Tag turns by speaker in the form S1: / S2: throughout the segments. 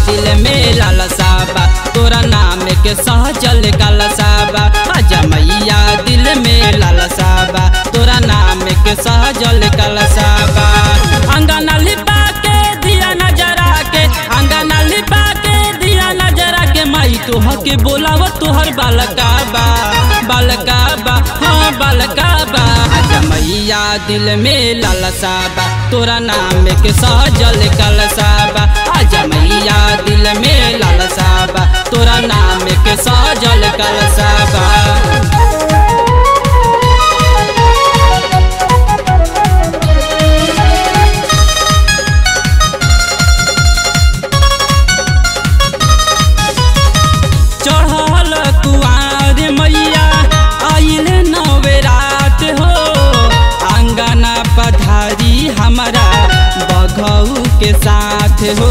S1: दिल में लालसा बा तोरा नाम के सहजल कलसा बा। आजा मैया दिल में लालसा बा तोरा नाम के सहजल कलसा बा। अंगना लिपा के दिया नजरा के अंगना लिपा के दिया नजरा के माई तोह के बोलाव तोहर बालका बा बालका बा हाँ बालका बा। आजा मैया दिल में लालसा बा तोरा नाम के सहजल कलसा बा। आजा मैया दिल में लालसा बा तोरा नाम के सहजल कलसा बा। हमारा बघऊ के साथ हो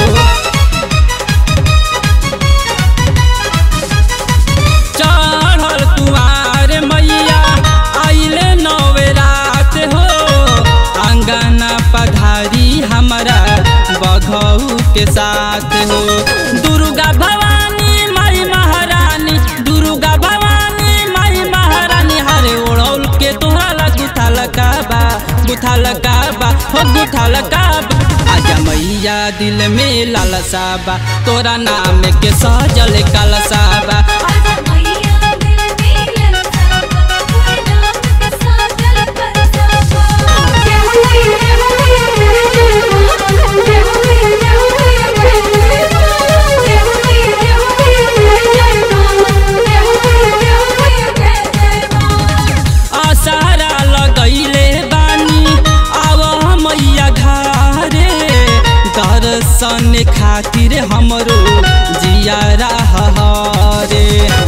S1: चढ़ल कुआर मैया आइले नवरात हो। अंगना पधारी हमारा बघऊ के साथ हो। दुर्गा भवानी माई महारानी दुर्गा भवानी माई महारानी हरे ओढ़ौल के तोहरा गुथाल काबा गुथाल काबा हो गुथाल काबा। आजा मैया दिल में लालसा बा तोरा नाम के सहजल कलसा बा।
S2: आजा मैया दिल में लालसा बा तोरा नाम के सहजल कलसा बा। जय हो जय हो जय हो
S1: आसारा लगैले बानी आव मैया घरे दर्शन खातिर हमरो जियारा हरे।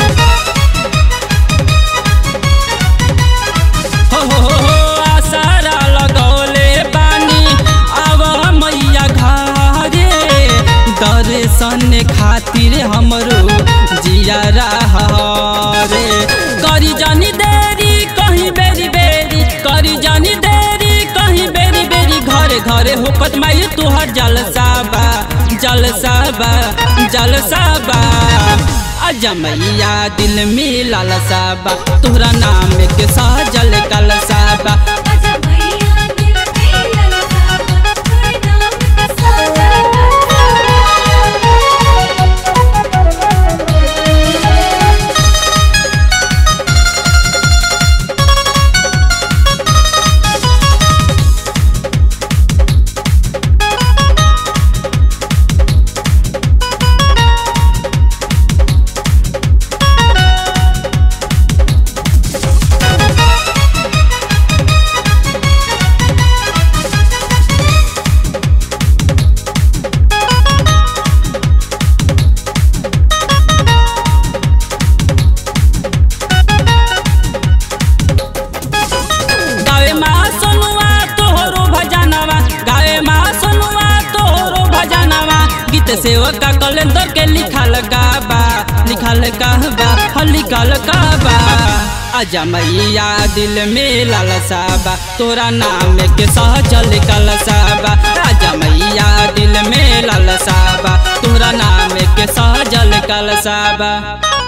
S1: हो आसारा लगौले बानी आव मैया घरे दर्शन खातिर हमरो जियारा हरे। करी जानी देरी कहीं बेरी बेरी करी जानी देरी कहीं बेरी बेरी घरे घरे होकत माई तोहर जलसा बा जलसा बा जलसा बा। आजा मैया दिल में लालसा बा तोहरा नाम के सहजल कलसा बा।
S2: आजा मैया दिल में लालसा बा तोरा नाम के सहजल
S1: सेवका कैलेंडर के लिखल काबा लिखल कहबा लिखल कहबा। आजा मैया दिल में लालसा बा तोरा नाम के सहजल कलसा बा। आजा मैया दिल में लालसा बा तोरा नाम के सहजल कलसा बा।